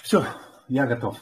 Все, я готов.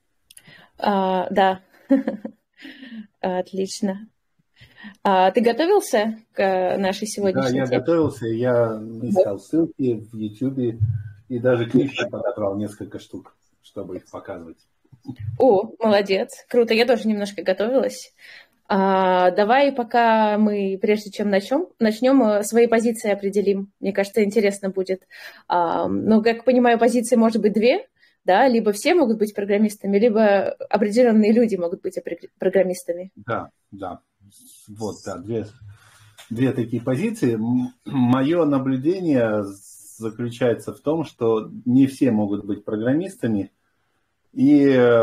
Да, отлично. Ты готовился к нашей Да, сегодняшней я теме? готовился, я Да. искал ссылки в YouTube и даже книжки подобрал несколько штук, чтобы их показывать. О, молодец, круто, я тоже немножко готовилась. Давай, пока мы, прежде чем начнем, свои позиции определим. Мне кажется, интересно будет. Ну, как понимаю, позиции может быть две, да, либо все могут быть программистами, либо определенные люди могут быть программистами. Да, да. Вот, да, две такие позиции. Мое наблюдение заключается в том, что не все могут быть программистами. И,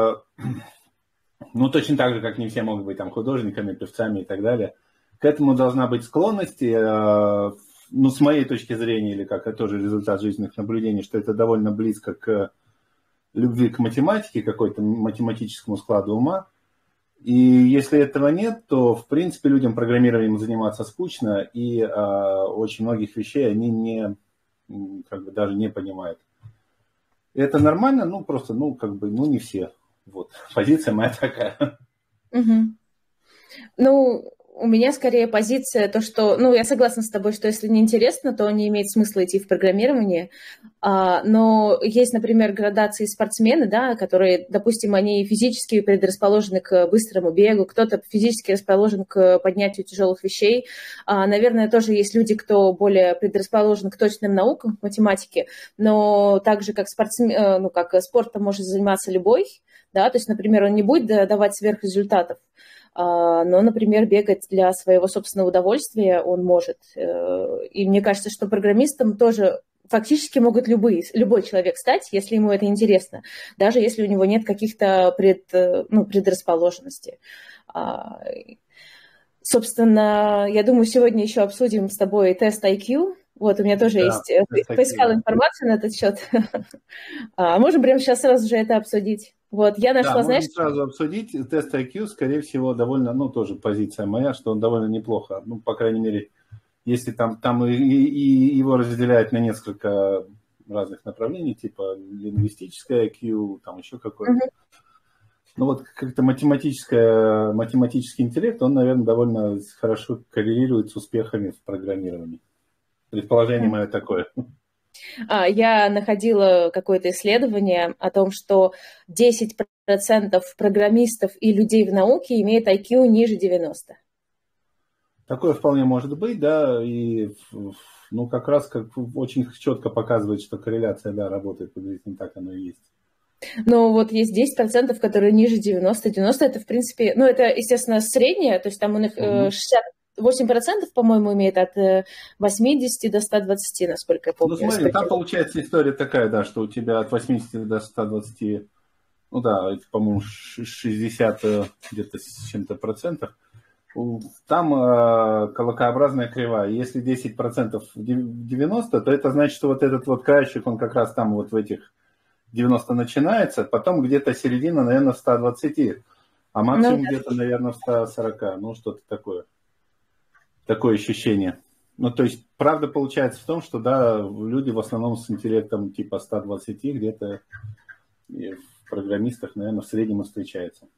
ну, точно так же, как не все могут быть там художниками, певцами и так далее. К этому должна быть склонность. Ну, с моей точки зрения, или как это тоже результат жизненных наблюдений, что это довольно близко к любви к математике, какой-то математическому складу ума. И если этого нет, то, в принципе, людям программированием заниматься скучно, и очень многих вещей они как бы даже не понимают. И это нормально, ну, просто, ну, как бы, ну, не все. Вот, позиция моя такая. Мгм. Ну, у меня скорее позиция то, что, ну, я согласна с тобой, что если не интересно, то не имеет смысла идти в программирование. Но есть, например, градации спортсмены, да, которые, допустим, они физически предрасположены к быстрому бегу, кто-то физически расположен к поднятию тяжелых вещей. Наверное, тоже есть люди, кто более предрасположен к точным наукам, к математике, но так же, как ну, как спортом может заниматься любой, да, то есть, например, он не будет давать сверхрезультатов, но, например, бегать для своего собственного удовольствия он может. И мне кажется, что программистом тоже фактически могут любой человек стать, если ему это интересно, даже если у него нет каких-то предрасположенностей. Собственно, я думаю, сегодня еще обсудим с тобой тест IQ. Вот, у меня тоже Да, есть, такие, поискала да. информацию на этот счет. Можем прямо сейчас сразу же это обсудить. Вот, я Да, нашла, знаешь, можем сразу обсудить. Тест IQ, скорее всего, довольно, ну, тоже позиция моя, что он довольно неплохо. Ну, по крайней мере, если там и его разделяют на несколько разных направлений, типа лингвистическое IQ, там еще какое-то. Ну вот как-то математический интеллект, он, наверное, довольно хорошо коррелирует с успехами в программировании. Предположение мое такое. Я находила какое-то исследование о том, что 10% программистов и людей в науке имеют IQ ниже 90. Такое вполне может быть, да, и ну как раз как очень четко показывает, что корреляция, да, работает, приблизительно так оно и есть. Но вот есть 10%, которые ниже 90. 90 это, в принципе, ну, это, естественно, среднее, то есть там у них Мгм. 68%, по-моему, имеет от 80 до 120, насколько я Ну помню. смотри, там получается история такая, да, что у тебя от 80 до 120, ну да, это, по-моему, 60 где-то с чем-то процентов. Там колокообразная кривая. Если 10% в 90, то это значит, что вот этот вот краешек, он как раз там вот в этих 90 начинается, потом где-то середина, наверное, в 120, а Ну, максимум где-то, наверное, в 140. Ну, что-то такое. Такое ощущение. Ну, то есть, правда получается в том, что, да, люди в основном с интеллектом типа 120 где-то и в программистах, наверное, в среднем и встречается.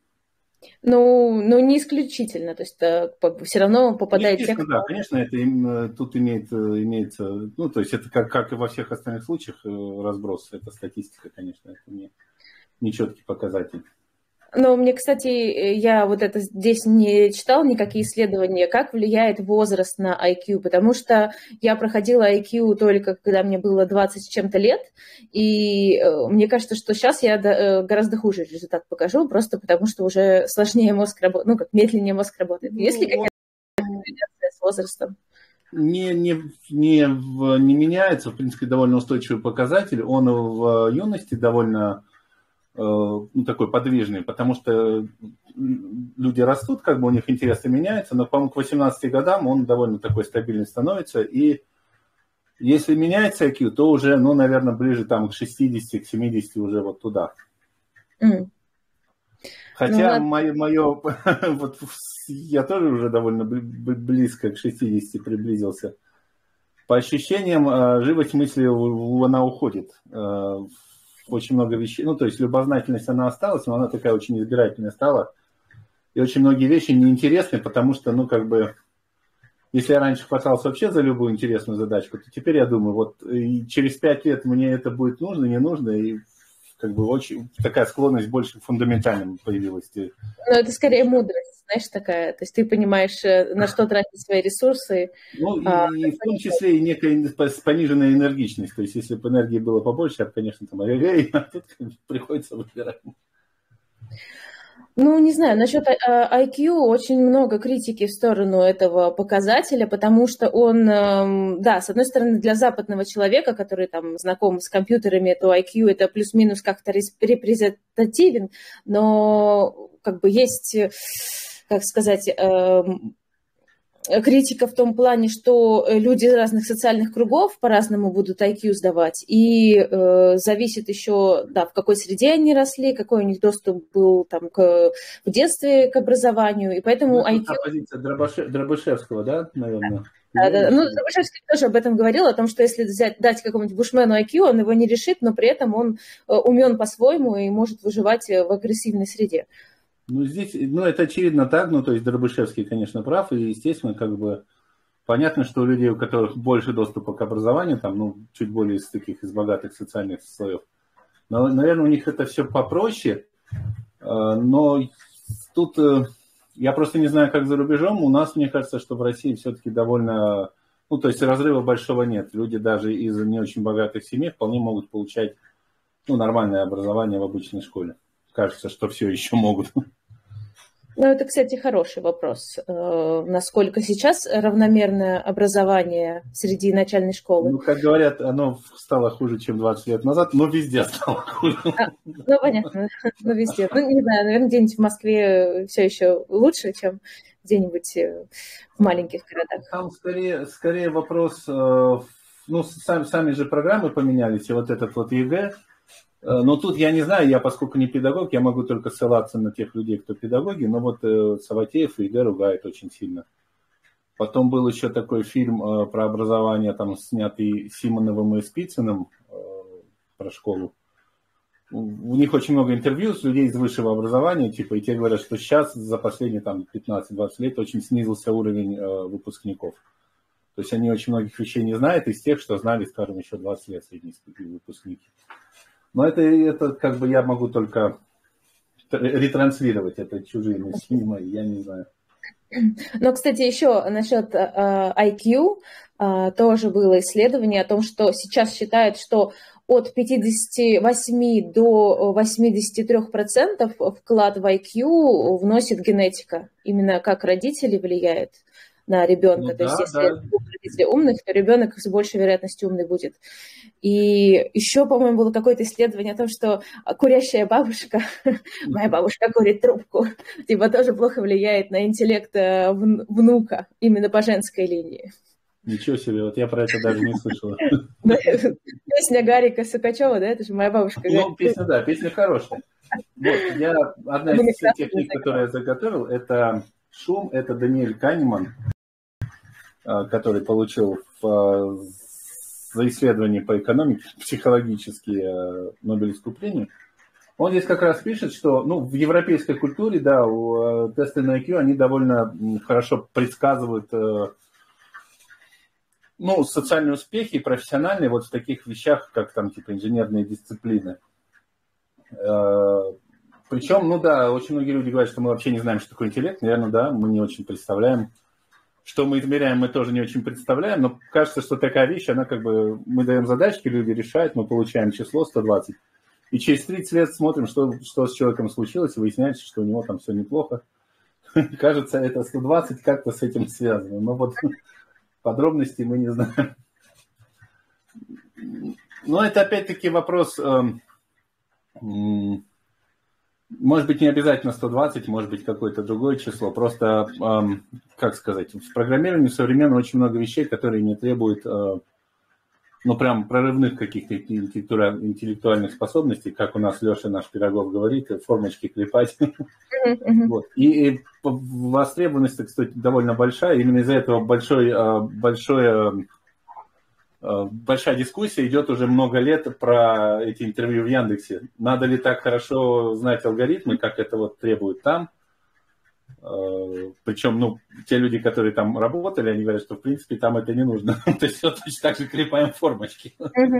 ну, не исключительно, то есть все равно Ну, попадают те, естественно, кто... да, конечно, это тут имеется, ну, то есть это как и во всех остальных случаях разброс, это статистика, конечно, это не четкий показатель. Но мне, кстати, я вот это здесь не читала никакие исследования, как влияет возраст на IQ, потому что я проходила IQ только когда мне было 20 с чем-то лет, и мне кажется, что сейчас я гораздо хуже результат покажу, просто потому что уже сложнее мозг работает, ну, как медленнее мозг работает. Есть ли Ну, какая-то корреляция с возрастом? не меняется, в принципе, довольно устойчивый показатель, он в юности довольно ну, такой подвижный, потому что люди растут, как бы у них интересы меняются, но, по-моему, к 18 годам он довольно такой стабильный становится, и если меняется IQ, то уже, ну, наверное, ближе там к 60, к 70 уже вот туда. М. Ну, Хотя ладно. вот я тоже уже довольно близко к 60 приблизился. По ощущениям, живость мысли она уходит. очень много вещей, ну, то есть любознательность, она осталась, но она такая очень избирательная стала. И очень многие вещи неинтересны, потому что, ну, как бы, если я раньше хватался вообще за любую интересную задачку, то теперь я думаю, вот и через 5 лет мне это будет нужно, не нужно, и как бы очень такая склонность больше к фундаментальному появилась. Но это скорее мудрость, знаешь, такая. То есть ты понимаешь, на что тратить свои ресурсы. Ну, и в том числе и некая пониженная энергичность. То есть, если бы энергии было побольше, я бы, конечно, там, а тут приходится выбирать. Ну, не знаю, насчет IQ очень много критики в сторону этого показателя, потому что он, да, с одной стороны, для западного человека, который там знаком с компьютерами, то IQ это плюс-минус как-то репрезентативен, но как бы есть, как сказать, критика в том плане, что люди разных социальных кругов по-разному будут IQ сдавать, и зависит еще, да, в какой среде они росли, какой у них доступ был там в детстве к образованию, и поэтому ну, IQ... Позиция Дробышевского, да, наверное? Да. Ну, Дробышевский тоже об этом говорил, о том, что если дать какому-нибудь бушмену IQ, он его не решит, но при этом он умен по-своему и может выживать в агрессивной среде. Ну, здесь, ну, это очевидно так, ну, то есть Дробышевский, конечно, прав, и, естественно, как бы понятно, что у людей, у которых больше доступа к образованию, там, ну, чуть более из таких, из богатых социальных слоев, но, наверное, у них это все попроще, но тут я просто не знаю, как за рубежом, у нас, мне кажется, что в России все-таки довольно, ну, то есть разрыва большого нет, люди даже из не очень богатых семей вполне могут получать, ну, нормальное образование в обычной школе. Кажется, что все еще могут. Ну, это, кстати, хороший вопрос. Насколько сейчас равномерное образование среди начальной школы? Ну, как говорят, оно стало хуже, чем 20 лет назад, но везде стало хуже. Ну, понятно, но везде. Ну, не знаю, наверное, где-нибудь в Москве все еще лучше, чем где-нибудь в маленьких городах. Там скорее вопрос, ну, сами же программы поменялись, и вот этот вот ЕГЭ. Но тут я не знаю, я поскольку не педагог, я могу только ссылаться на тех людей, кто педагоги, но вот Саватеев ЕГЭ ругает очень сильно. Потом был еще такой фильм про образование, там снятый Симоновым и Спицыным про школу. У них очень много интервью с людей из высшего образования, типа, и те говорят, что сейчас за последние там 15-20 лет очень снизился уровень выпускников. То есть они очень многих вещей не знают из тех, что знали, скажем, еще 20 лет средние выпускники. Но это как бы я могу только ретранслировать, это чужие мысли мои, я не знаю. Но, кстати, еще насчет IQ тоже было исследование о том, что сейчас считают, что от 58 до 83% вклад в IQ вносит генетика. Именно как родители влияют на ребенка. Ну, то есть, если да. родители умных, то ребенок с большей вероятностью умный будет. И еще, по-моему, было какое-то исследование о том, что курящая бабушка, моя бабушка курит трубку, типа тоже плохо влияет на интеллект внука, именно по женской линии. Ничего себе, вот я про это даже не слышала. Песня Гарика Сукачева, да, это же моя бабушка. Ну, песня хорошая. Вот, одна из тех книг, которые я заготовил, это «Шум», это Даниэль Канеман, который получил за исследование по экономике психологические Нобелевскую премию. Он здесь как раз пишет, что в европейской культуре, да, тесты на IQ, они довольно хорошо предсказывают социальные успехи и профессиональные вот в таких вещах, как там типа инженерные дисциплины. Причем, очень многие люди говорят, что мы вообще не знаем, что такое интеллект. Наверное, да, мы не очень представляем. Что мы измеряем, мы тоже не очень представляем, но кажется, что такая вещь, она как бы, мы даем задачки, люди решают, мы получаем число 120, и через 30 лет смотрим, что с человеком случилось, и выясняется, что у него там все неплохо. Кажется, это 120 как-то с этим связано, но вот подробностей мы не знаем. Но это опять-таки вопрос... Может быть, не обязательно 120, может быть, какое-то другое число. Просто, как сказать, в программировании современно очень много вещей, которые не требуют, прям прорывных каких-то интеллектуальных способностей, как у нас Леша, наш педагог, говорит, формочки клепать. Вот. И востребованность, кстати, довольно большая. Именно из-за этого большое большая дискуссия идет уже много лет про эти интервью в Яндексе. Надо ли так хорошо знать алгоритмы, как это вот требует там? Причем, ну, те люди, которые там работали, они говорят, что, в принципе, там это не нужно. То есть все точно так же клепаем формочки.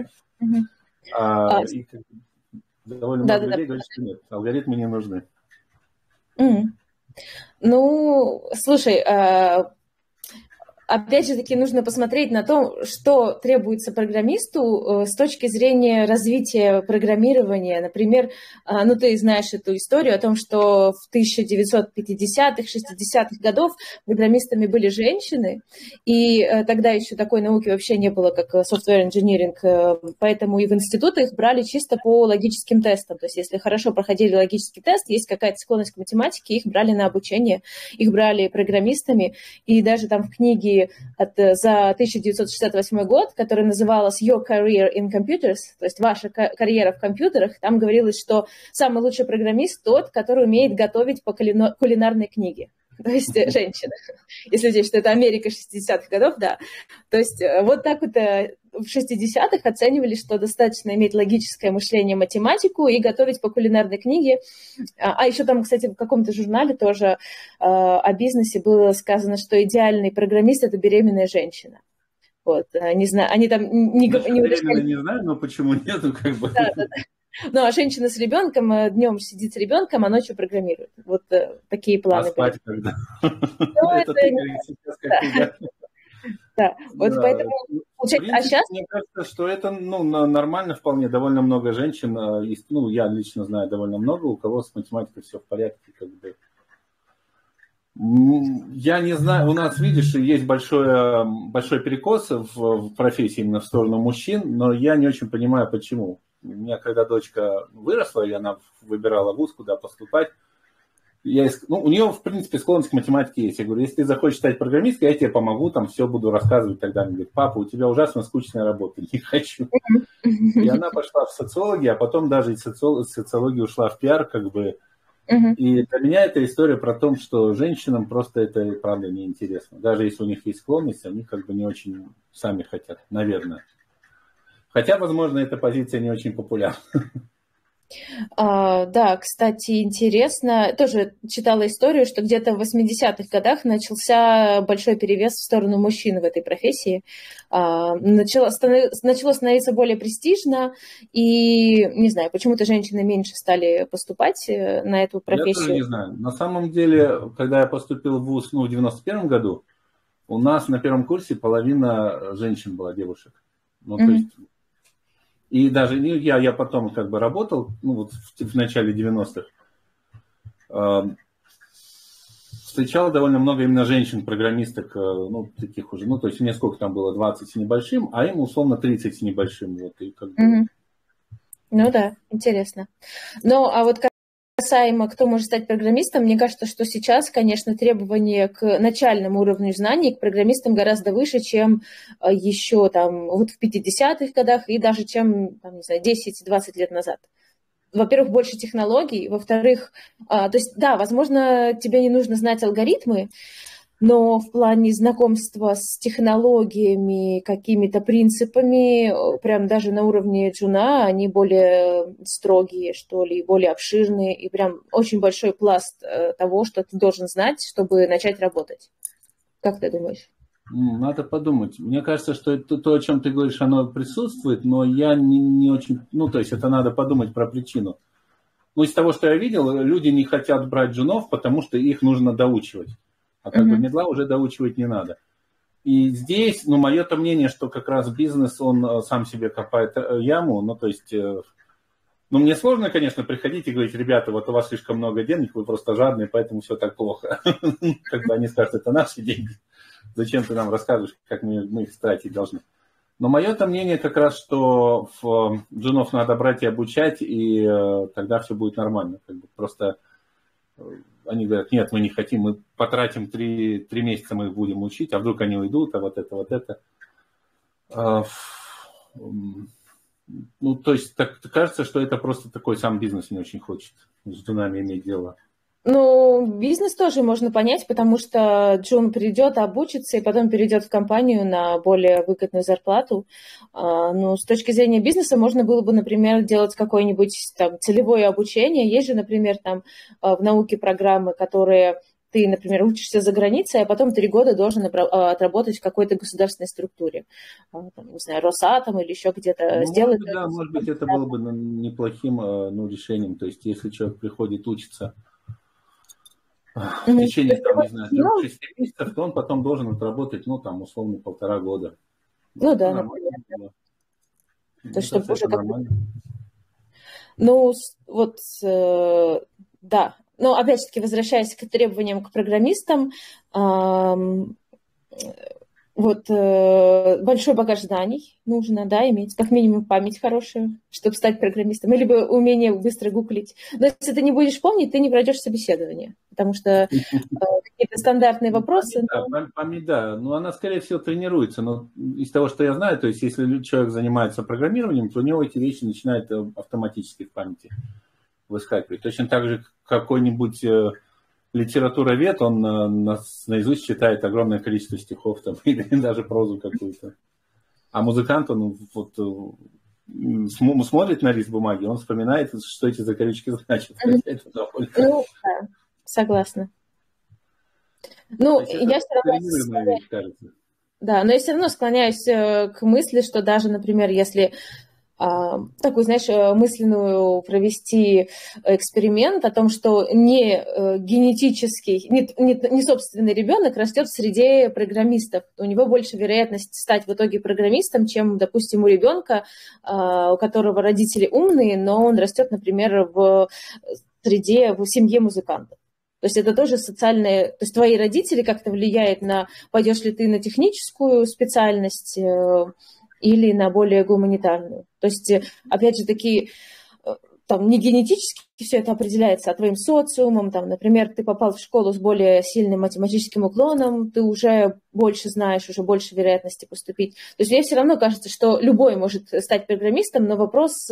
И довольно много людей говорят, что нет, алгоритмы не нужны. Ну, слушай, опять же таки нужно посмотреть на то, что требуется программисту с точки зрения развития программирования. Например, ну ты знаешь эту историю о том, что в 1950-х, 60-х годах программистами были женщины, и тогда еще такой науки вообще не было, как software engineering, поэтому и в институты их брали чисто по логическим тестам. То есть если хорошо проходили логический тест, есть какая-то склонность к математике, их брали на обучение, их брали программистами, и даже там в книге за 1968 год, которая называлась Your Career in Computers, то есть ваша карьера в компьютерах, там говорилось, что самый лучший программист тот, который умеет готовить по кулинарной книге. То есть женщина. Если здесь, что это Америка 60-х годов, да. То есть вот так вот в 60-х оценивали, что достаточно иметь логическое мышление, математику и готовить по кулинарной книге. А еще там, кстати, в каком-то журнале тоже о бизнесе было сказано, что идеальный программист – это беременная женщина. Вот, не знаю, они там не уточняли. Не знаю, но почему нет, как бы. Да. Ну, а женщина с ребенком днем сидит с ребенком, а ночью программирует. Вот такие планы. А спать когда? Это сейчас как-то. Да, вот поэтому... А сейчас... Мне кажется, что это нормально вполне. Довольно много женщин, ну, я лично знаю довольно много, у кого с математикой все в порядке. Как бы. Я не знаю, у нас, видишь, есть большой перекос в профессии именно в сторону мужчин, но я не очень понимаю, почему. У меня, когда дочка выросла, и она выбирала вуз, куда поступать, у нее, в принципе, склонность к математике есть. Я говорю, если ты захочешь стать программисткой, я тебе помогу, там все буду рассказывать. Тогда она говорит, папа, у тебя ужасно скучная работа, не хочу. И она пошла в социологию, а потом даже из социологии ушла в пиар, как бы. И для меня это история про то, что женщинам просто это, правда, неинтересно. Даже если у них есть склонность, они как бы не очень сами хотят, наверное. Хотя, возможно, эта позиция не очень популярна. Да, кстати, интересно. Тоже читала историю, что где-то в 80-х годах начался большой перевес в сторону мужчин в этой профессии. Начало становиться более престижно, и, не знаю, почему-то женщины меньше стали поступать на эту профессию. Я тоже не знаю. На самом деле, когда я поступил в ВУЗ в 91 году, у нас на первом курсе половина женщин была девушек. Ну, то есть... И даже я потом как бы работал, ну вот в начале 90-х, встречал довольно много именно женщин-программисток, ну таких уже, ну то есть мне сколько там было, 20 с небольшим, а им условно 30 с небольшим. Вот, и как бы... Ну да, интересно. Ну а вот касаемо, кто может стать программистом, мне кажется, что сейчас, конечно, требования к начальному уровню знаний к программистам гораздо выше, чем еще там вот в 50-х годах и даже чем, там, не знаю, 10-20 лет назад. Во-первых, больше технологий, во-вторых, то есть, да, возможно, тебе не нужно знать алгоритмы, но в плане знакомства с технологиями, какими-то принципами, прям даже на уровне джуна, они более строгие, что ли, более обширные, и прям очень большой пласт того, что ты должен знать, чтобы начать работать. Как ты думаешь? Надо подумать. Мне кажется, что это то, о чем ты говоришь, оно присутствует, но я не очень... Ну, то есть это надо подумать про причину. Ну, из того, что я видел, люди не хотят брать джунов, потому что их нужно доучивать. А как бы медла уже доучивать не надо. И здесь, ну, мое-то мнение, что как раз бизнес, он сам себе копает яму. Ну, то есть, ну, мне сложно, конечно, приходить и говорить, ребята, вот у вас слишком много денег, вы просто жадные, поэтому все так плохо. Когда они скажут, это наши деньги. Зачем ты нам расскажешь, как мы их тратить должны? Но мое-то мнение как раз, что джунов надо брать и обучать, и тогда все будет нормально. Как бы просто... Они говорят, нет, мы не хотим, мы потратим 3 месяца, мы их будем учить, а вдруг они уйдут, а вот это. Ну, то есть, так кажется, что это просто такой сам бизнес не очень хочет с джунами иметь дело. Ну, бизнес тоже можно понять, потому что Джун придет, обучится и потом перейдет в компанию на более выгодную зарплату. Ну, с точки зрения бизнеса можно было бы, например, делать какое-нибудь там целевое обучение. Есть же, например, там в науке программы, которые ты, например, учишься за границей, а потом 3 года должен отработать в какой-то государственной структуре. Там, не знаю, Росатом или еще где-то Ну, сделать. может быть, это было бы неплохим решением. То есть, если человек приходит учиться в течение, там, не знаю, 3-6 месяцев, то он потом должен отработать, ну, там, условно, 1,5 года. Ну да, нормально. То, чтобы уже нормально. Ну, вот, да. Но, опять-таки, возвращаясь к требованиям к программистам, вот большой багаж знаний нужно, да, иметь, как минимум память хорошую, чтобы стать программистом, или умение быстро гуглить. Но если ты не будешь помнить, ты не пройдешь собеседование, потому что какие-то стандартные вопросы... Память, да, но она, скорее всего, тренируется, но из того, что я знаю, то есть, если человек занимается программированием, то у него эти вещи начинают автоматически в памяти выскакивать. Точно так же какой-нибудь... литературовед, он наизусть читает огромное количество стихов там, или даже прозу какую-то. А музыкант, он вот смотрит на лист бумаги, он вспоминает, что эти закорючки значат. Это довольно... Ну, да, согласна. Ну, я все равно... Да, но я все равно склоняюсь к мысли, что даже, например, если такую, знаешь, мысленную провести эксперимент о том, что не генетический, не собственный ребенок растет в среде программистов. У него больше вероятность стать в итоге программистом, чем, допустим, у ребенка, у которого родители умные, но он растет, например, в среде, в семье музыкантов. То есть это тоже социальное... То есть твои родители как-то влияют на, пойдешь ли ты на техническую специальность или на более гуманитарную. То есть, опять же, такие, там, не генетически все это определяется, а твоим социумом. Там, например, ты попал в школу с более сильным математическим уклоном, ты уже больше знаешь, уже больше вероятности поступить. То есть мне все равно кажется, что любой может стать программистом, но вопрос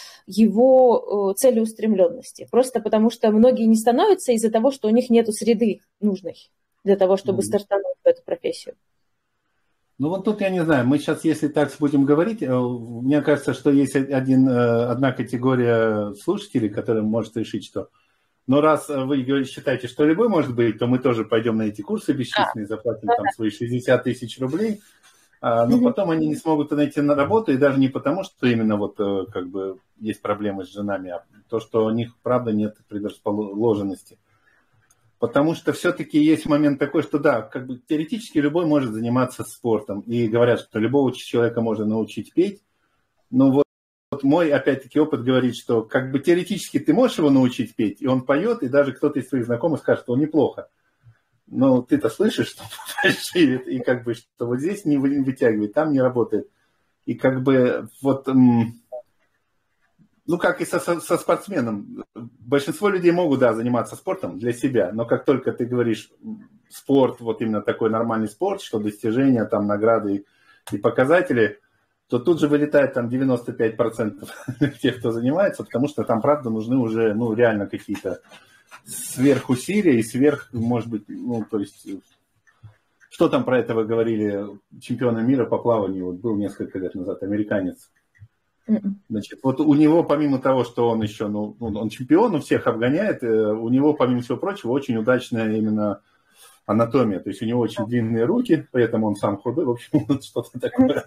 его целеустремленности. Просто потому что многие не становятся из-за того, что у них нет среды нужной для того, чтобы стартануть в эту профессию. Ну вот тут я не знаю, мы сейчас, если так будем говорить, мне кажется, что есть одна категория слушателей, которая может решить, что но раз вы считаете, что любой может быть, то мы тоже пойдем на эти курсы бесчисленные, заплатим там свои 60 тысяч рублей, но потом они не смогут найти на работу, и даже не потому, что именно вот как бы есть проблемы с женами, а то, что у них, правда, нет предрасположенности. Потому что все-таки есть момент такой, что да, как бы теоретически любой может заниматься спортом. И говорят, что любого человека можно научить петь. Но вот мой, опять-таки, опыт говорит, что как бы теоретически ты можешь его научить петь, и он поет, и даже кто-то из своих знакомых скажет, что он неплохо. Но ты-то слышишь, что фальшивит, и как бы, что вот здесь не вытягивает, там не работает. И как бы вот... Ну, как и со спортсменом. Большинство людей могут, да, заниматься спортом для себя, но как только ты говоришь спорт, вот именно такой нормальный спорт, что достижения, там, награды и показатели, то тут же вылетает там 95% тех, кто занимается, потому что там, правда, нужны уже, ну, реально какие-то сверхусилия и сверх, может быть, ну, то есть... Что там про этого говорили чемпиона мира по плаванию, вот был несколько лет назад, американец. Значит, вот у него, помимо того, что он еще, ну, он чемпион, он всех обгоняет, у него, помимо всего прочего, очень удачная именно анатомия. То есть у него очень длинные руки, поэтому он сам худой, в общем, вот что-то такое.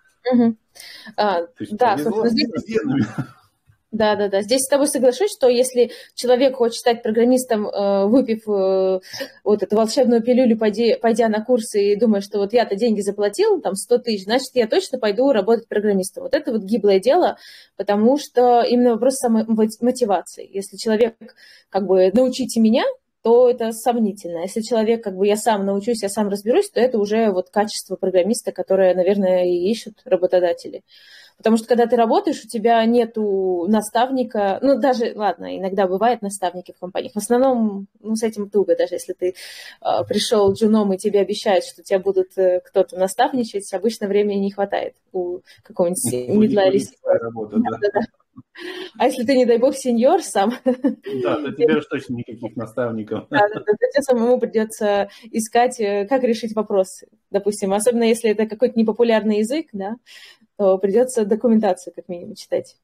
Да, собственно, да. Здесь с тобой соглашусь, что если человек хочет стать программистом, выпив вот эту волшебную пилюлю, пойдя на курсы и думая, что вот я-то деньги заплатил, там 100 тысяч, значит, я точно пойду работать программистом. Вот это вот гиблое дело, потому что именно вопрос самомотивации. Если человек, как бы, научите меня, то это сомнительно. Если человек, как бы, я сам научусь, я сам разберусь, то это уже вот качество программиста, которое, наверное, и ищут работодатели. Потому что, когда ты работаешь, у тебя нету наставника, ну, даже, ладно, иногда бывают наставники в компаниях, в основном, ну, с этим туго, даже если ты пришел джуном и тебе обещают, что тебя будут кто-то наставничать, обычно времени не хватает у какого-нибудь мидла или... А если ты, не дай бог, сеньор сам, Да, то тебе уж точно никаких наставников. да, тебе самому придется искать, как решить вопрос, допустим. Особенно если это какой-то непопулярный язык, да, то придется документацию как минимум читать.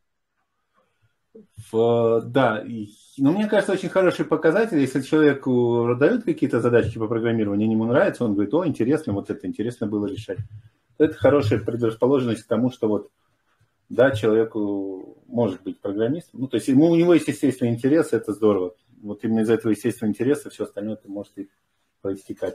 Да, но мне кажется, очень хороший показатель, если человеку дают какие-то задачки по программированию, ему нравится, он говорит, о, интересно, вот это интересно было решать. Это хорошая предрасположенность к тому, что вот, да, человеку может быть программистом. Ну, то есть у него есть естественный интерес, это здорово. Вот именно из этого естественного интереса все остальное ты можешь и проистекать.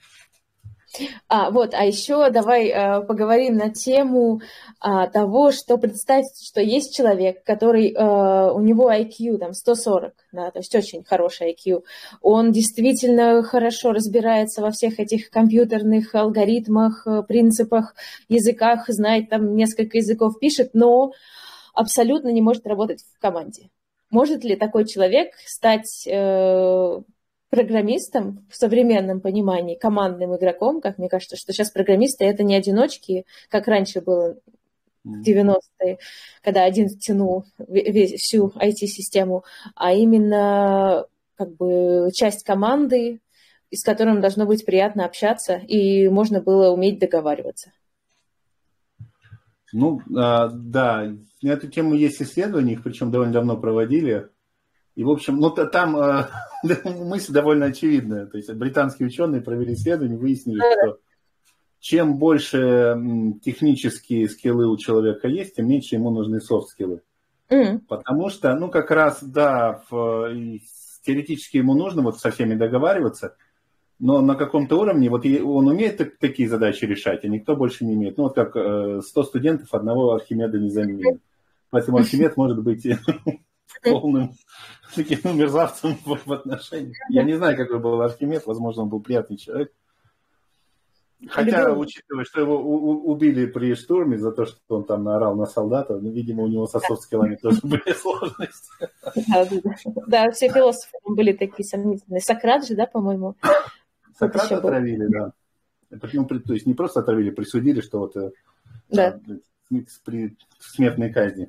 А еще давай поговорим на тему того, что представь, что есть человек, который, у него IQ там 140, да, то есть очень хороший IQ. Он действительно хорошо разбирается во всех этих компьютерных алгоритмах, принципах, языках, знает там несколько языков, пишет, но абсолютно не может работать в команде. Может ли такой человек стать программистом в современном понимании, командным игроком? Как мне кажется, что сейчас программисты это не одиночки, как раньше было в 90-е, когда один тянул всю IT-систему, а именно как бы часть команды, с которым должно быть приятно общаться, и можно было уметь договариваться. Ну, да, на эту тему есть исследования, их причем довольно давно проводили. И, в общем, ну, там мысль довольно очевидная. То есть британские ученые провели исследование, выяснили, что чем больше технические скиллы у человека есть, тем меньше ему нужны софт-скиллы. Потому что, ну, как раз, да, теоретически ему нужно вот со всеми договариваться, но на каком-то уровне вот он умеет такие задачи решать, а никто больше не умеет. Ну, вот как 100 студентов, одного Архимеда не заменит. Поэтому Архимед может быть полным таким мерзавцем в отношениях. Я не знаю, какой был Архимед, возможно, он был приятный человек. Хотя, учитывая, что его убили при штурме за то, что он там наорал на солдата, ну, видимо, у него со софт-скиллами тоже были сложности. Да, все философы были такие сомнительные. Сократ же, да, по-моему? Сократа отравили, да. То есть не просто отравили, присудили, что вот при смертной казни.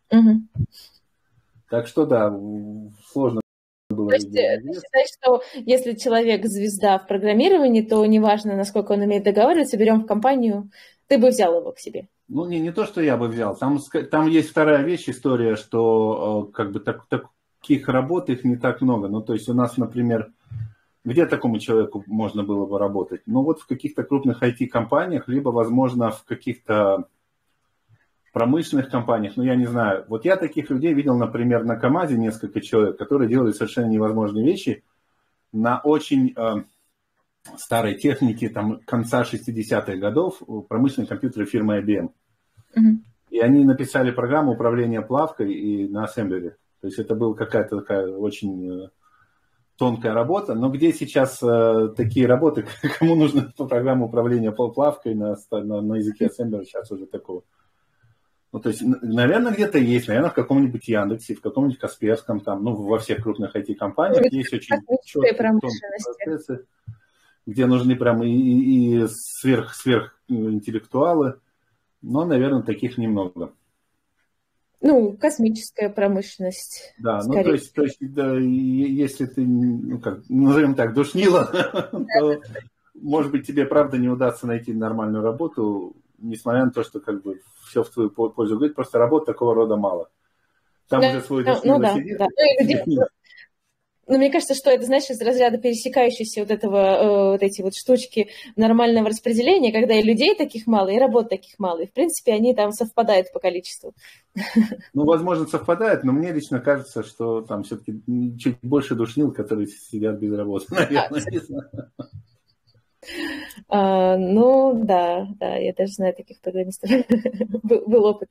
Так что, да, сложно было. То есть ты считаешь, что если человек звезда в программировании, то неважно, насколько он умеет договариваться, берем в компанию, ты бы взял его к себе? Ну, не то, что я бы взял. Там есть вторая вещь, история, что как бы таких работ их не так много. Ну, то есть у нас, например, где такому человеку можно было бы работать? Ну, вот в каких-то крупных IT-компаниях, либо, возможно, в каких-то промышленных компаниях, ну, я не знаю. Вот я таких людей видел, например, на КамАЗе несколько человек, которые делали совершенно невозможные вещи на очень старой технике, там, конца 60-х годов, промышленные компьютеры фирмы IBM. И они написали программу управления плавкой и на ассемблере. То есть это была какая-то такая очень тонкая работа. Но где сейчас такие работы, кому нужна программа управления плавкой на языке ассемблера, сейчас уже такого. Ну, то есть, наверное, где-то есть, наверное, в каком-нибудь Яндексе, в каком-нибудь Касперском, там, ну, во всех крупных IT-компаниях есть очень четкие процессы, где нужны прям и сверхинтеллектуалы, но, наверное, таких немного. Ну, космическая промышленность. Да, скорее. Ну, то есть да, если ты, ну, как, назовем так, душнила, то, может быть, тебе, правда, не удастся найти нормальную работу, несмотря на то, что как бы все в твою пользу говорит, просто работ такого рода мало. Там уже свой душнило сидит. Ну, мне кажется, что это, знаешь, из разряда пересекающейся вот эти вот штучки нормального распределения, когда и людей таких мало, и работ таких мало. И, в принципе, они там совпадают по количеству. Ну, возможно, совпадает, но мне лично кажется, что там все-таки чуть больше душнил, которые сидят без работы, наверное. Ну, да, я даже знаю таких программистов. Был опыт.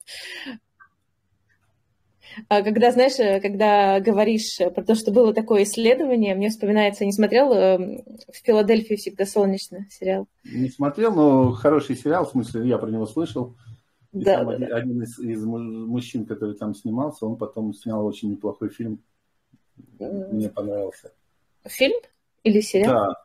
Когда, знаешь, когда говоришь про то, что было такое исследование, мне вспоминается, не смотрел «В Филадельфии всегда солнечно» сериал? Не смотрел, но хороший сериал, в смысле, я про него слышал. И да, сам один из мужчин, который там снимался, он потом снял очень неплохой фильм. Мне понравился. Фильм или сериал? Да.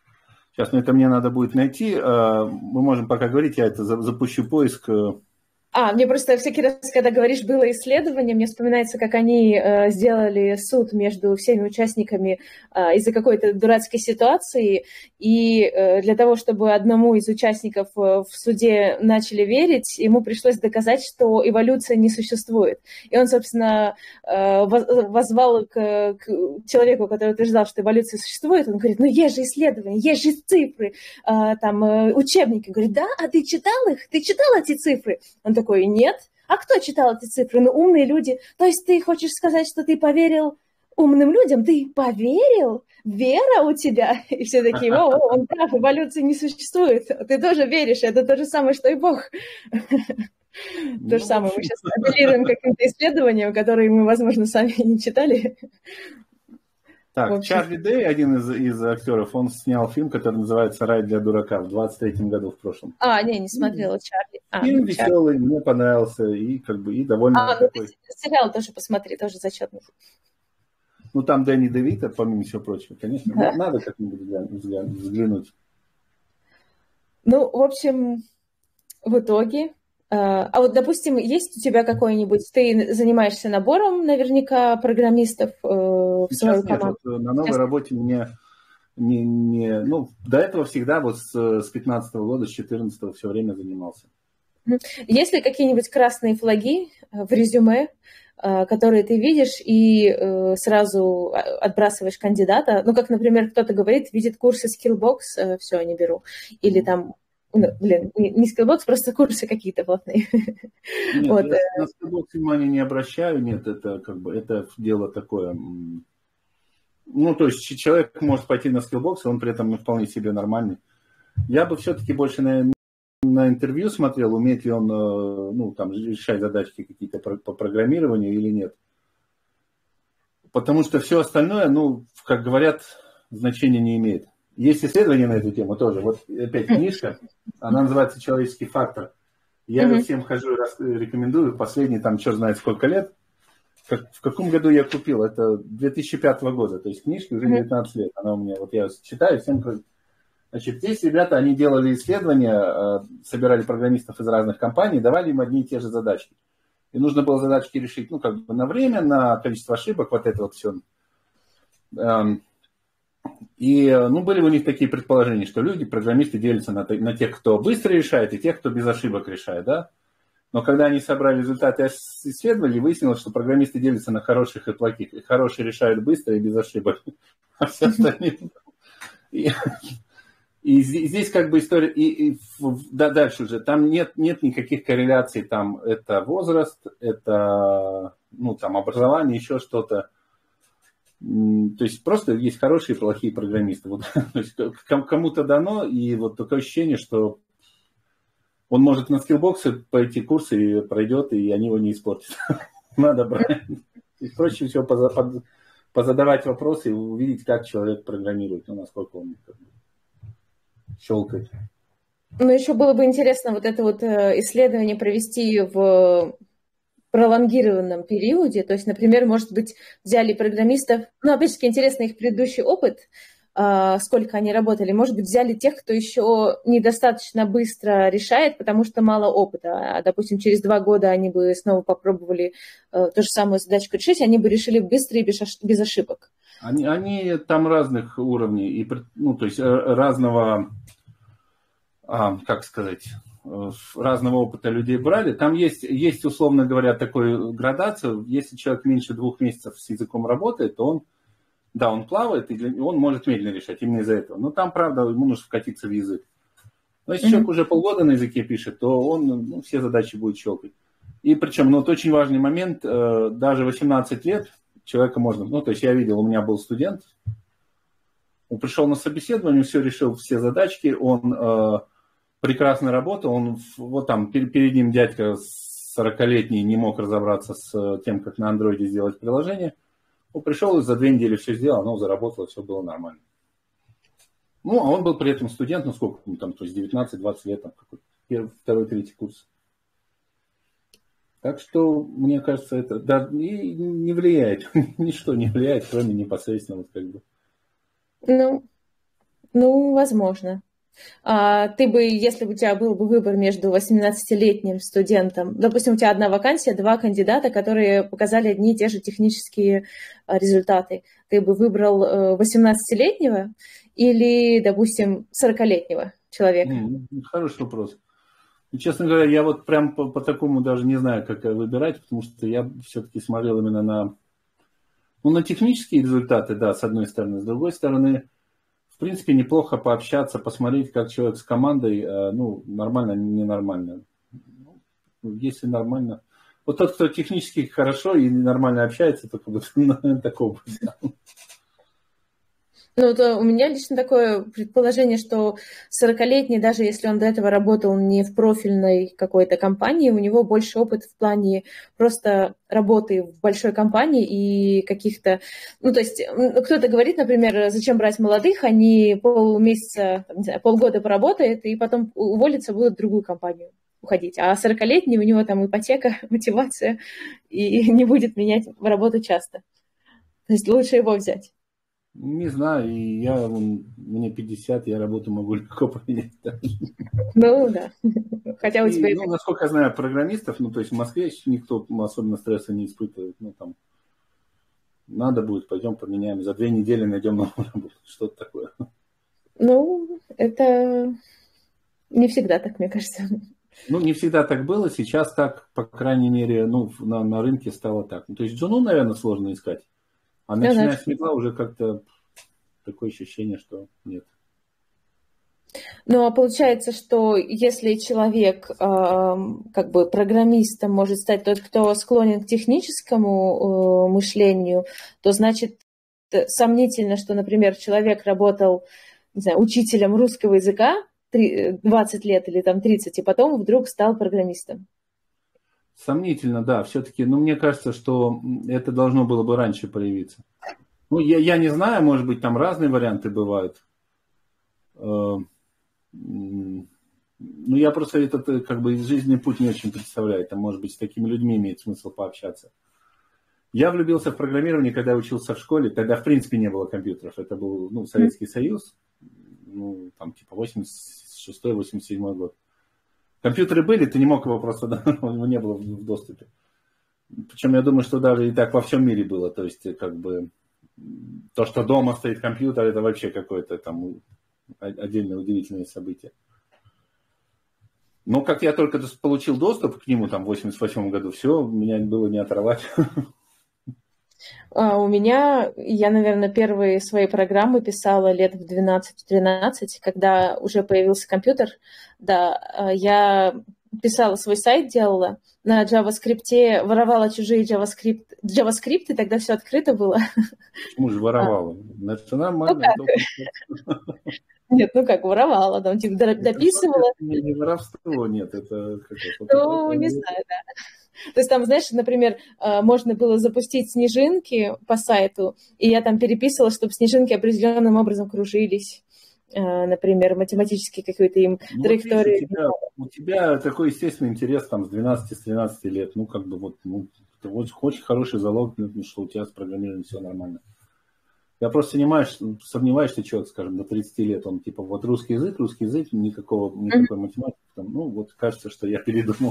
Сейчас, это мне надо будет найти. Мы можем пока говорить, я это запущу поиск. Мне просто всякий раз, когда говоришь «было исследование», мне вспоминается, как они сделали суд между всеми участниками из-за какой-то дурацкой ситуации, и для того, чтобы одному из участников в суде начали верить, ему пришлось доказать, что эволюция не существует. И он, собственно, воззвал к человеку, который утверждал, что эволюция существует, он говорит, ну есть же исследования, есть же цифры, там учебники. Говорит, да, а ты читал их? Ты читал эти цифры? Он такой, нет. А кто читал эти цифры? Ну, умные люди. То есть ты хочешь сказать, что ты поверил умным людям? Ты поверил? Вера у тебя? И все такие, он прав, эволюции не существует. Ты тоже веришь, это то же самое, что и Бог. То же самое. Мы сейчас апеллируем к каким-то исследованиям, которые мы, возможно, сами не читали. Так, Чарли Дэй, один из актеров, он снял фильм, который называется «Рай для дурака» в 23-м году в прошлом. Не смотрела Чарли. Фильм веселый, мне понравился, и довольно такой... сериал тоже посмотри, тоже зачетный. Ну, там Дэнни Девито, помимо всего прочего, конечно. Да. Надо как-нибудь взглянуть. Ну, в общем, в итоге... вот, допустим, есть у тебя какой-нибудь... Ты занимаешься набором, наверняка, программистов в свою команду? Нет, на новой работе мне... до этого всегда с 15-го года, с 14-го все время занимался. Есть ли какие-нибудь красные флаги в резюме, которые ты видишь и сразу отбрасываешь кандидата? Ну, как, например, кто-то говорит, видит курсы Skillbox, все, не беру. Или там... не Skillbox, просто курсы какие-то платные. Нет, я на Skillbox внимания не обращаю, нет, это это дело такое. Ну, то есть человек может пойти на Skillbox, он при этом вполне себе нормальный. Я бы все-таки больше на интервью смотрел, умеет ли он, решать задачки какие-то по программированию или нет. Потому что все остальное, как говорят, значения не имеет. Есть исследования на эту тему тоже. Вот опять книжка, она называется «Человеческий фактор». Я ее всем хожу и рекомендую. Последние, черт знает сколько лет. В каком году я купил? Это 2005 года. То есть книжке уже 19 лет. Она у меня, я читаю, всем... Значит, здесь ребята, они делали исследования, собирали программистов из разных компаний, давали им одни и те же задачки. И нужно было задачки решить, на время, на количество ошибок, вот это вот все. И, были у них такие предположения, что люди, программисты, делятся на тех, кто быстро решает, и тех, кто без ошибок решает, да. Но когда они собрали результаты исследования, выяснилось, что программисты делятся на хороших и плохих. И хорошие решают быстро и без ошибок, а все остальные... И здесь история, дальше уже, там нет никаких корреляций, там это возраст, это, образование, еще что-то. То есть просто есть хорошие и плохие программисты. Вот, то есть кому-то дано, и вот такое ощущение, что он может на Skillbox пойти курсы и пройдет, и они его не испортят. Надо брать. Проще всего позадавать вопросы и увидеть, как человек программирует, насколько он щелкает. Ну, еще было бы интересно вот это вот исследование провести в пролонгированном периоде. То есть, например, может быть, взяли программистов, опять-таки, интересно их предыдущий опыт, сколько они работали. Может быть, взяли тех, кто еще недостаточно быстро решает, потому что мало опыта. А, допустим, через 2 года они бы снова попробовали ту же самую задачку решить, они бы решили быстро и без ошибок. Они там разных уровней, и, то есть разного, разного опыта людей брали. Там есть, условно говоря, такой градацию. Если человек меньше 2 месяцев с языком работает, то он плавает, и он может медленно решать именно из-за этого. Но там, правда, ему нужно вкатиться в язык. Но если человек уже полгода на языке пишет, то он все задачи будет щелкать. И причем, очень важный момент, даже 18 лет человека можно... то есть я видел, у меня был студент, он пришел на собеседование, все решил, все задачки, он прекрасно работал, перед ним дядька 40-летний не мог разобраться с тем, как на андроиде сделать приложение. Он пришел и за 2 недели все сделал, заработало, все было нормально. А он был при этом студент, сколько ему то есть 19-20 лет, какой-то 2-3 курс. Так что, мне кажется, это и не влияет, ничто не влияет, кроме непосредственно возможно. Ты бы, если бы у тебя был бы выбор между 18-летним студентом, допустим, у тебя одна вакансия, два кандидата, которые показали одни и те же технические результаты, ты бы выбрал 18-летнего или, допустим, 40-летнего человека? Хороший вопрос. И, честно говоря, я вот прям по такому даже не знаю, как выбирать, потому что я все-таки смотрел именно на технические результаты, да, с одной стороны. С другой стороны, в принципе, неплохо пообщаться, посмотреть, как человек с командой, нормально, ненормально. Если нормально. Вот тот, кто технически хорошо и нормально общается, то как бы такого. Ну, то у меня лично такое предположение, что 40-летний, даже если он до этого работал не в профильной какой-то компании, у него больше опыт в плане просто работы в большой компании и каких-то... Ну, то есть кто-то говорит, например, зачем брать молодых, они полмесяца, не знаю, полгода поработают и потом уволятся, будут в другую компанию уходить. А 40-летний, у него там ипотека, мотивация, и не будет менять работу часто. То есть лучше его взять. Не знаю, и мне 50, я работу могу легко поменять. Ну, да. Хотя у тебя... насколько я знаю программистов, то есть в Москве никто особенно стресса не испытывает. Там надо будет, пойдем поменяем. За 2 недели найдем новую работу. Что-то такое. Ну, это не всегда так, мне кажется. Не всегда так было. Сейчас так, по крайней мере, на рынке стало так. То есть джуну, наверное, сложно искать. А начиная с мидла уже как-то такое ощущение, что нет. Ну, а получается, что если человек, как бы программистом может стать тот, кто склонен к техническому мышлению, то значит сомнительно, что, например, человек работал, не знаю, учителем русского языка 20 лет или там 30, и потом вдруг стал программистом. Сомнительно, да. Все-таки, мне кажется, что это должно было бы раньше появиться. Я не знаю, может быть, там разные варианты бывают. Я просто этот как бы жизненный путь не очень представляю. Там, может быть, с такими людьми имеет смысл пообщаться. Я влюбился в программирование, когда учился в школе. Тогда, в принципе, не было компьютеров. Это был Советский Союз. Там типа 86-87 год. Компьютеры были, ты не мог его просто, его не было в доступе. Причем я думаю, что даже и так во всем мире было. То есть, как бы, то, что дома стоит компьютер, это вообще какое-то там отдельное удивительное событие. Но как я только получил доступ к нему там в 88 году, все, меня было не оторвать. У меня, я, наверное, первые свои программы писала лет в 12-13, когда уже появился компьютер. Да, я писала свой сайт, делала на JavaScript, воровала чужие JavaScript, и тогда все открыто было. Почему же воровала? Это нормально. Нет, воровала, там типа дописывала. Не воровство, нет, это... Не знаю, да. То есть там, знаешь, например, можно было запустить снежинки по сайту, и я там переписывала, чтобы снежинки определенным образом кружились. Например, математические какие-то им траектории. У тебя такой естественный интерес там с 12-13 лет. Это очень хороший залог, что у тебя с программированием все нормально. Я просто сомневаюсь, что человек, скажем, до 30 лет, он типа вот русский язык, никакой математики. Кажется, что я передумал.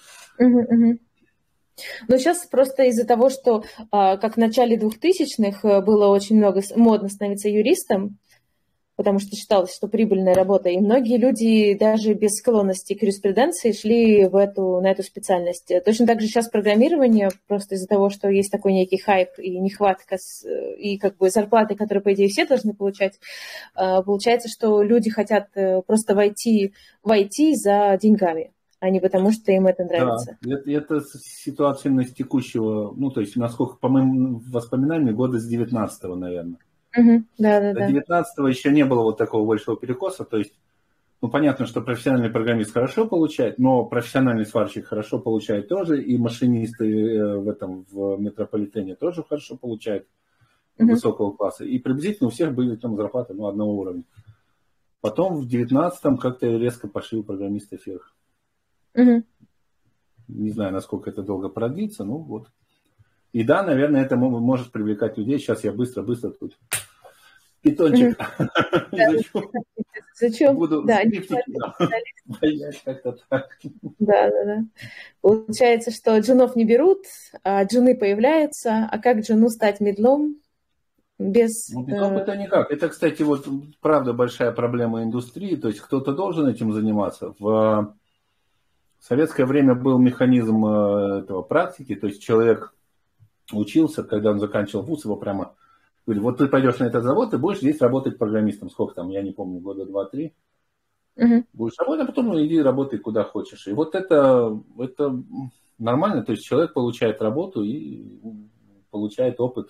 Но сейчас просто из-за того, что как в начале 2000-х было очень модно становиться юристом, потому что считалось, что прибыльная работа, и многие люди даже без склонности к юриспруденции шли на эту специальность. Точно так же сейчас программирование, просто из-за того, что есть такой некий хайп и нехватка, и как бы зарплаты, которые, по идее, все должны получать, получается, что люди хотят просто войти в IT за деньгами, а не потому, что им это нравится. Да, это ситуация с текущего, то есть, насколько, по моим воспоминаниям, года с 19-го, наверное. Да. До 19-го еще не было вот такого большого перекоса, то есть, понятно, что профессиональный программист хорошо получает, но профессиональный сварщик хорошо получает тоже, и машинисты в метрополитене тоже хорошо получают высокого класса, и приблизительно у всех были там зарплаты одного уровня. Потом в 19-м как-то резко пошли у программистов вверх. Не знаю, насколько это долго продлится, И да, наверное, это может привлекать людей. Сейчас я быстро тут Питончик. Изучу. Зачем? Буду Да, скриптики ваять как-то так. да. Получается, что джунов не берут, а джуны появляются. А как джуну стать медлом без... Ну, без опыта никак. Это, кстати, вот правда большая проблема индустрии. То есть кто-то должен этим заниматься. В советское время был механизм этого практики. То есть человек учился, когда он заканчивал вуз, его прямо говорили, вот ты пойдешь на этот завод, ты будешь здесь работать программистом. Сколько там, я не помню, года 2-3. Будешь работать, а потом иди работай куда хочешь. И вот это нормально. То есть человек получает работу и получает опыт.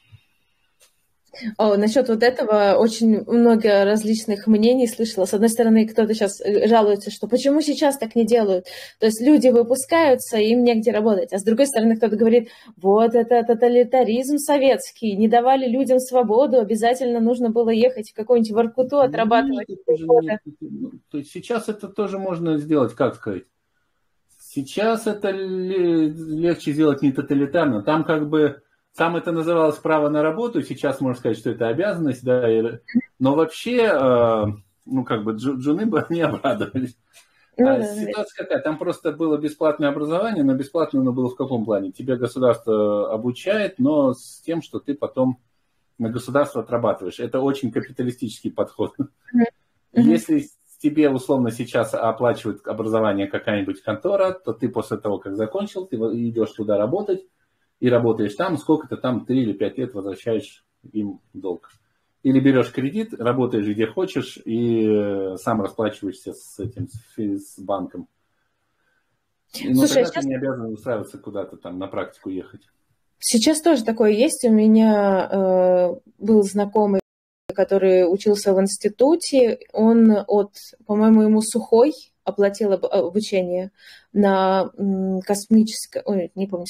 Насчет вот этого очень много различных мнений слышала. С одной стороны, кто-то сейчас жалуется, что почему сейчас так не делают. То есть люди выпускаются, им негде работать. А с другой стороны, кто-то говорит, вот это тоталитаризм советский, не давали людям свободу, обязательно нужно было ехать в какую-нибудь Воркуту, отрабатывать. Нет. То есть сейчас это тоже можно сделать, как сказать. Сейчас это легче сделать не тоталитарно. Там как бы... Там это называлось право на работу, сейчас можно сказать, что это обязанность, да, но вообще, джуны бы не обрадовались. Ситуация какая? Там просто было бесплатное образование, но бесплатное оно было в каком плане? Тебе государство обучает, но с тем, что ты потом на государство отрабатываешь. Это очень капиталистический подход. Если тебе условно сейчас оплачивает образование какая-нибудь контора, то ты после того, как закончил, ты идешь туда работать, и работаешь там, сколько-то там 3 или 5 лет возвращаешь им долг. Или берешь кредит, работаешь где хочешь и сам расплачиваешься с банком. Но Слушай, тогда ты не обязан устраиваться куда-то там на практику ехать. Сейчас тоже такое есть. У меня был знакомый, который учился в институте. Он по-моему, ему Сухой оплатил обучение на космическое, не помню,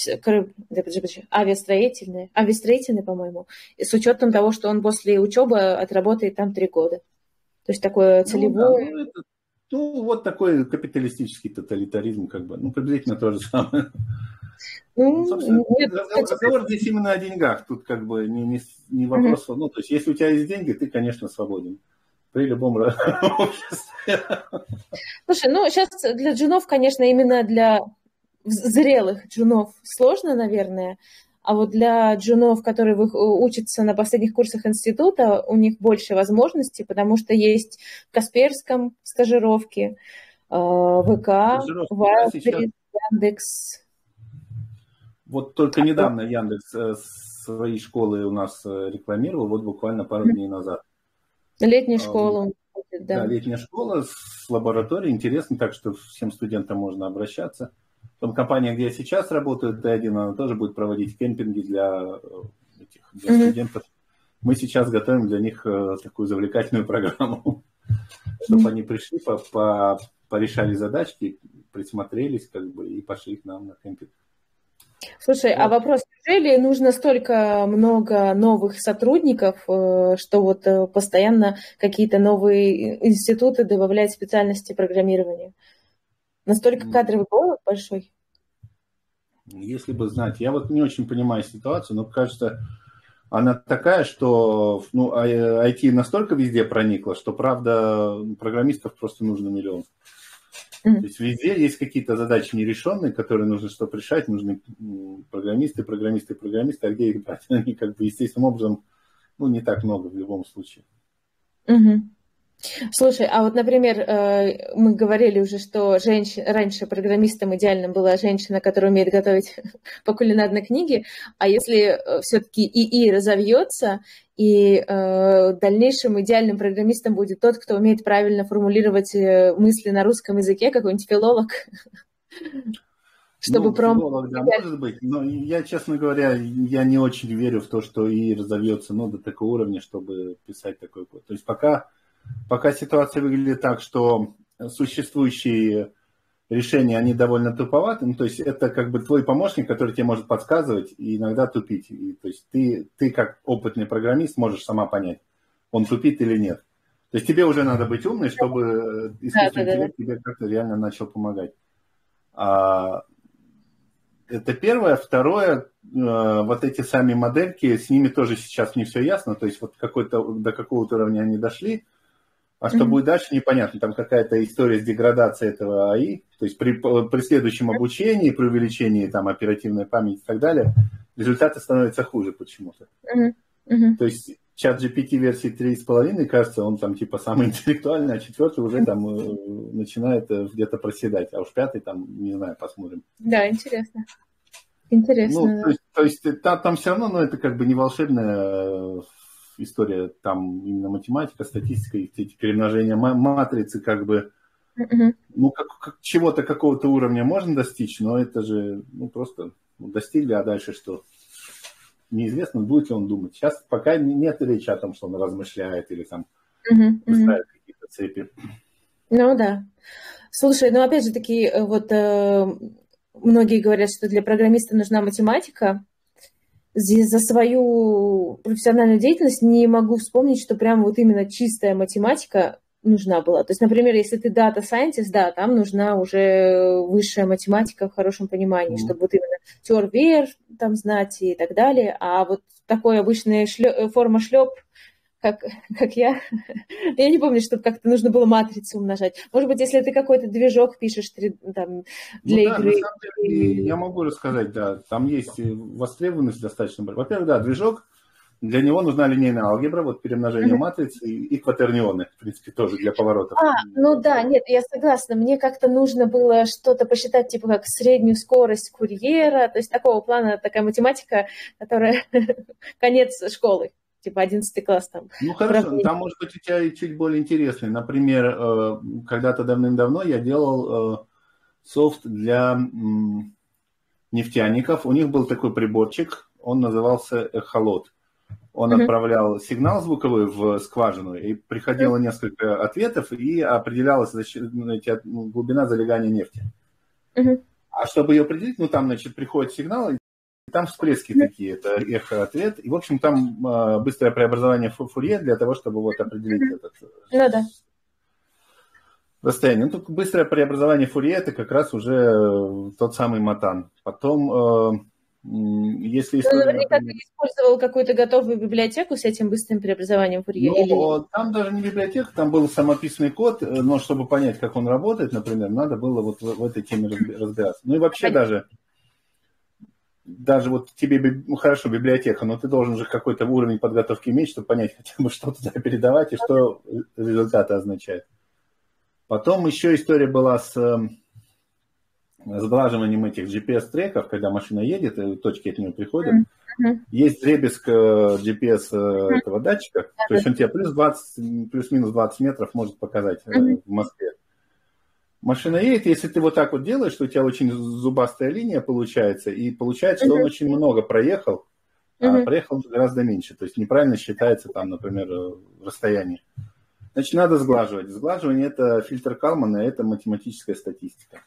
авиастроительное, по-моему, и с учетом того, что он после учебы отработает там 3 года. То есть такое целевое... Вот такой капиталистический тоталитаризм, как бы, приблизительно то же самое. Разговор здесь именно о деньгах. Тут как бы не вопрос. То есть, если у тебя есть деньги, ты, конечно, свободен. При любом обществе. Слушай, сейчас для джунов, конечно, именно для зрелых джунов сложно, наверное. А вот для джунов, которые учатся на последних курсах института, у них больше возможностей, потому что есть в Касперском стажировки, ВК, Wildberries, Яндекс. Вот только недавно Яндекс свои школы у нас рекламировал, вот буквально пару дней назад. Летняя школа. Да, летняя школа с лабораторией. Интересно, так что всем студентам можно обращаться. Потом компания, где я сейчас работаю, Т1, она тоже будет проводить кемпинги для студентов. Мы сейчас готовим для них такую завлекательную программу, чтобы они пришли, порешали задачки, присмотрелись и пошли к нам на кемпинг. Слушай, а вопрос, неужели нужно столько много новых сотрудников, что постоянно какие-то новые институты добавляют специальности программирования? Настолько кадровый голод большой? Если бы знать. Я не очень понимаю ситуацию, но кажется, она такая, что IT настолько везде проникло, что, правда, программистов просто нужно миллион. То есть везде есть какие-то задачи нерешенные, которые нужно что-то решать, нужны программисты, а где их брать? Они естественным образом, не так много в любом случае. Слушай, а вот, например, мы говорили уже, что раньше программистом идеальным была женщина, которая умеет готовить по кулинарной книге, а если все-таки ИИ разовьется, и дальнейшим идеальным программистом будет тот, кто умеет правильно формулировать мысли на русском языке, какой-нибудь филолог? Филолог, да, может быть, но я, честно говоря, я не очень верю в то, что ИИ разовьется до такого уровня, чтобы писать такой код. То есть Пока ситуация выглядит так, что существующие решения, они довольно туповаты, то есть это твой помощник, который тебе может подсказывать и иногда тупить. То есть ты как опытный программист можешь сама понять, он тупит или нет. То есть тебе уже надо быть умной, чтобы искусственный интеллект тебе как-то реально начал помогать. Это первое. Второе, вот эти сами модельки, с ними тоже сейчас не все ясно. То есть вот до какого-то уровня они дошли, а что будет дальше, непонятно. Там какая-то история с деградацией этого АИ. То есть при следующем обучении, при увеличении там оперативной памяти и так далее, результаты становятся хуже почему-то. То есть чат GPT версии 3,5, кажется, он там типа самый интеллектуальный, а четвертый уже там начинает где-то проседать. А уж пятый там, не знаю, посмотрим. Да, интересно. Интересно. Ну, то есть там все равно, но это как бы не волшебная история, там именно математика, статистика, и эти перемножения матрицы, как бы, ну, чего-то, какого-то уровня можно достичь, но это же, ну, просто достигли, а дальше что? Неизвестно, будет ли он думать. Сейчас пока нет речи о том, что он размышляет или там выстраивает какие-то цепи. Ну, да. Слушай, ну, опять же таки, вот многие говорят, что для программиста нужна математика. За свою профессиональную деятельность не могу вспомнить, что прям вот именно чистая математика нужна была. То есть, например, если ты data scientist, да, там нужна уже высшая математика в хорошем понимании, чтобы вот именно теор-вер там знать и так далее. А вот такой обычная форма шлеп, как я не помню, что как-то нужно было матрицу умножать. Может быть, если ты какой-то движок пишешь там, для игры. На самом деле, я могу рассказать, да, там есть востребованность достаточно. Во-первых, да, движок, для него нужна линейная алгебра, вот перемножение матриц и кватернионы, в принципе, тоже для поворотов. Ну да, нет, я согласна. Мне как-то нужно было что-то посчитать, типа как среднюю скорость курьера, то есть такого плана, такая математика, которая конец школы. Типа 11 класс там. Ну, хорошо, там, может быть, у тебя чуть более интересный. Например, когда-то давным-давно я делал софт для нефтяников. У них был такой приборчик, он назывался эхолот. Он отправлял сигнал звуковой в скважину, и приходило несколько ответов, и определялась глубина залегания нефти. А чтобы ее определить, ну, там, значит, приходит сигнал, там всплески такие, это эхо-ответ. И, в общем, там быстрое преобразование Фурье для того, чтобы вот определить это расстояние. Ну, тут быстрое преобразование Фурье, это как раз уже тот самый матан. Потом, если история... наверняка ты использовал какую-то готовую библиотеку с этим быстрым преобразованием Фурье? Ну, там даже не библиотека, там был самописный код, но чтобы понять, как он работает, например, надо было вот в этой теме разбираться. Ну и вообще даже вот тебе, ну, хорошо, библиотека, но ты должен же какой-то уровень подготовки иметь, чтобы понять хотя бы, что туда передавать и что результаты означают. Потом еще история была с сглаживанием этих GPS-треков, когда машина едет, и точки от нее приходят. Есть дребезг GPS этого датчика, то есть он тебе плюс-минус 20 метров может показать в Москве. Машина едет, если ты вот так вот делаешь, что у тебя очень зубастая линия получается, и получается, что он очень много проехал, а проехал гораздо меньше. То есть неправильно считается там, например, расстояние. Значит, надо сглаживать. Сглаживание – это фильтр Калмана, это математическая статистика.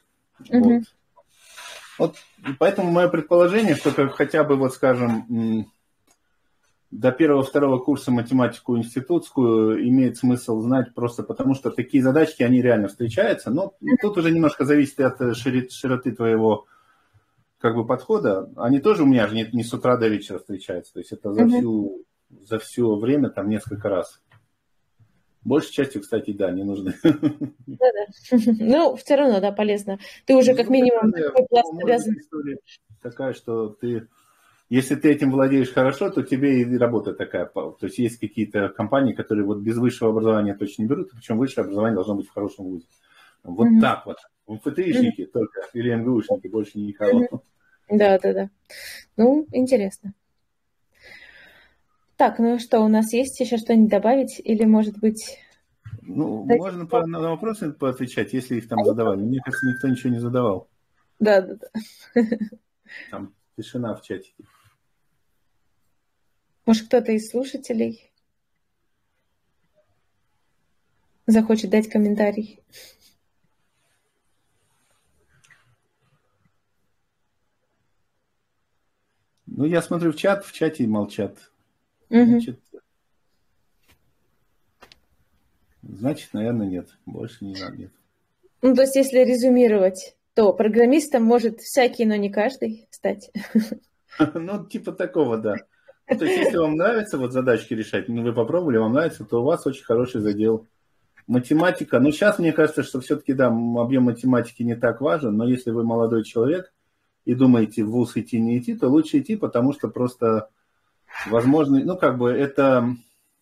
Вот. И поэтому мое предположение, что хотя бы, вот скажем, до первого-второго курса математику институтскую имеет смысл знать просто потому, что такие задачки, они реально встречаются. Но тут уже немножко зависит от широты твоего как бы подхода. Они тоже у меня же не с утра до вечера встречаются. То есть это за все время там несколько раз. Большей частью, кстати, да, не нужны. Да-да. Ну, все равно, да, полезно. Ты уже как минимум такой пласт обязан. История такая, что ты... Если ты этим владеешь хорошо, то тебе и работа такая. То есть есть какие-то компании, которые вот без высшего образования точно не берут, причем высшее образование должно быть в хорошем вузе. Вот так вот. МФТИшники только или МГУшники, больше никого. Да. Ну, интересно. Так, ну что, у нас есть еще что-нибудь добавить? Или, может быть... Ну, можно на вопросы поотвечать, если их там задавали. Мне кажется, никто ничего не задавал. Да. Там тишина в чате. Может, кто-то из слушателей захочет дать комментарий? Ну, я смотрю в чате молчат. Значит, наверное, нет. Больше не надо. Нет. Ну, то есть, если резюмировать, То программистом может всякий, но не каждый стать. Ну, типа такого, да. Ну, то есть, если вам нравится вот задачки решать, ну, вы попробовали, вам нравится, то у вас очень хороший задел. Математика, ну, сейчас мне кажется, что все-таки, да, объем математики не так важен, но если вы молодой человек и думаете в вуз идти, не идти, то лучше идти, потому что просто возможно, ну, как бы это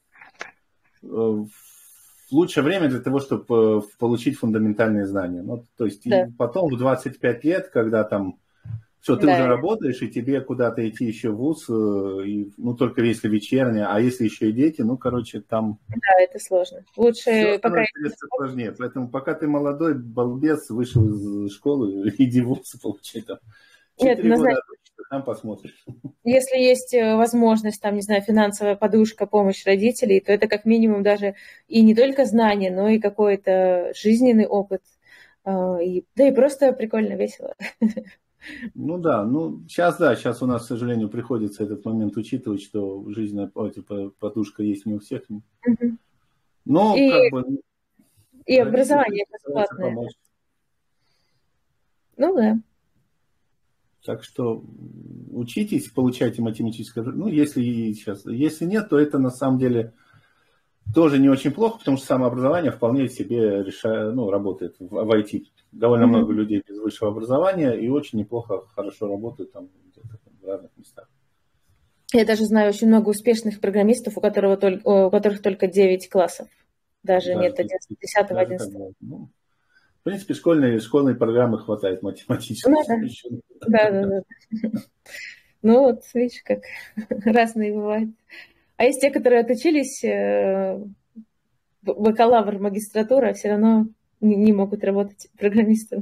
лучшее время для того, чтобы получить фундаментальные знания. Ну, то есть, Да. и потом в 25 лет, когда там все, ты Да. уже работаешь, и тебе куда-то идти еще в вуз, и, ну, только если вечернее, а если еще и дети, ну, короче, там... Да, это сложно. Лучше Все пока... становится сложнее. Поэтому пока ты молодой, балбес, вышел из школы, иди в вуз, получай там. Нет, 4 года отучишься, там посмотришь. если есть возможность, там, не знаю, финансовая подушка, помощь родителей, то это как минимум даже и не только знания, но и какой-то жизненный опыт. Да и просто прикольно, весело. Ну да, ну сейчас у нас, к сожалению, приходится этот момент учитывать, что жизненная подушка есть не у всех. Но И, как бы и родители образование стараются бесплатное. помочь. Ну да. Так что учитесь, получайте математическое... Ну, если нет, то это на самом деле тоже не очень плохо, потому что самообразование вполне себе работает в IT. Довольно много людей без высшего образования и очень неплохо, хорошо работают там где-то в разных местах. Я даже знаю очень много успешных программистов, у которых только 9 классов. Даже нет 10-11. Ну, в принципе, школьной программы хватает математической. Да. Ну вот, видишь, как разные бывают. А есть те, которые отучились, бакалавр, магистратура, все равно не могут работать программистами.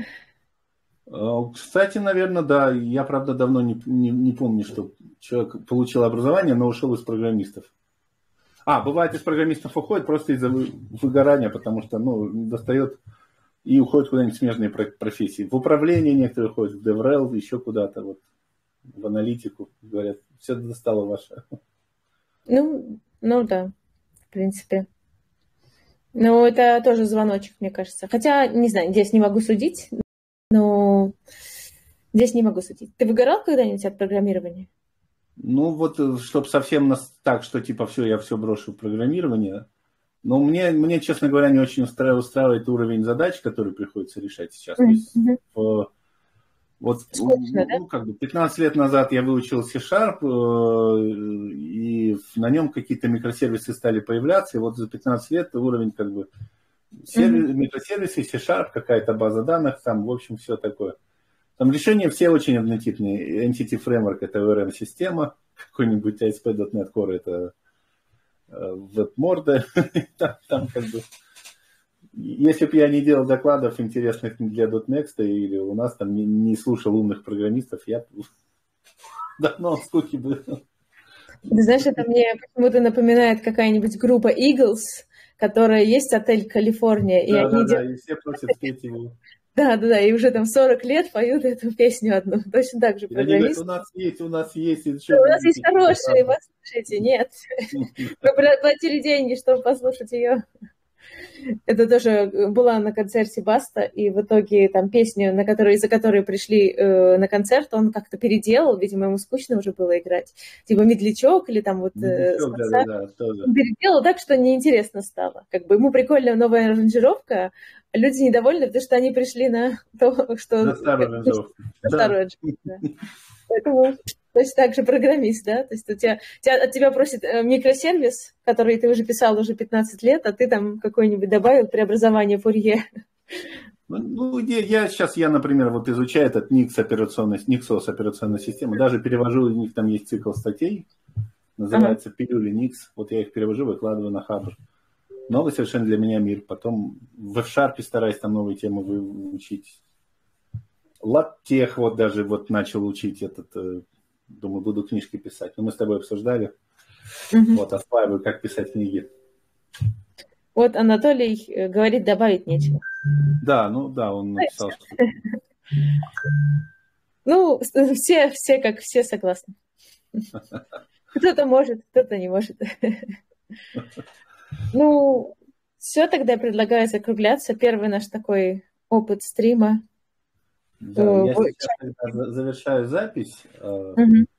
Кстати, наверное, да. Я, правда, давно не помню, что человек получил образование, но ушел из программистов. Бывает, из программистов уходит просто из-за выгорания, потому что, достает и уходит куда-нибудь в смежные профессии. В управление некоторые уходят, в DevRel, еще куда-то, вот, в аналитику. Говорят, все достало ваше. Ну да, в принципе. Ну, это тоже звоночек, мне кажется. Хотя, не знаю, здесь не могу судить, но здесь не могу судить. Ты выгорал когда-нибудь от программирования? Ну, вот, чтобы совсем так, что типа все, я все брошу в программирование. Но мне, честно говоря, не очень устраивает уровень задач, которые приходится решать сейчас. То есть, вот, скучно, да? 15 лет назад я выучил C-Sharp, и на нем какие-то микросервисы стали появляться, и вот за 15 лет уровень микросервисы, C-Sharp, какая-то база данных, там, в общем, все такое. Там решения все очень однотипные. Entity Framework – это ORM-система, какой-нибудь ASP.NET Core – это WebMorda. Там как бы... Если бы я не делал докладов интересных для .next или у нас там не слушал умных программистов, я давно скуки бы. Ты знаешь, это мне почему-то напоминает какая-нибудь группа Eagles, которая есть отель Калифорния. И все просят спеть его. Да, и уже там 40 лет поют эту песню одну. Точно так же программисты. У нас есть. У нас есть хорошие, послушайте. Нет. Мы платили деньги, чтобы послушать ее. Это тоже была на концерте Баста, и в итоге там песню, из-за которой пришли на концерт, он как-то переделал, видимо, ему скучно уже было играть. Типа медлячок или там вот... Он переделал так, что неинтересно стало. Как бы ему прикольная новая аранжировка, а люди недовольны, потому что они пришли на то, что... На старую аранжировку. Да. Поэтому... Точно так же программист, да? То есть от тебя просит микросервис, который ты уже писал уже 15 лет, а ты там какой-нибудь добавил преобразование Фурье. Я, например, вот изучаю этот Nix операционной системы, даже перевожу, у них там есть цикл статей, называется «Пилюли Nix», вот я их перевожу, выкладываю на Хабр. Новый совершенно для меня мир. Потом в F-Sharp стараюсь там новые темы учить. LaTeX вот даже вот начал учить думаю, буду книжки писать. Но мы с тобой обсуждали. Вот, осваиваю, как писать книги. Вот Анатолий говорит, добавить нечего. Да, он написал, что... Ну, все как все согласны. Кто-то может, кто-то не может. Ну, все, тогда я предлагаю закругляться. Первый наш такой опыт стрима. Да, я сейчас тогда завершаю запись. Мгм.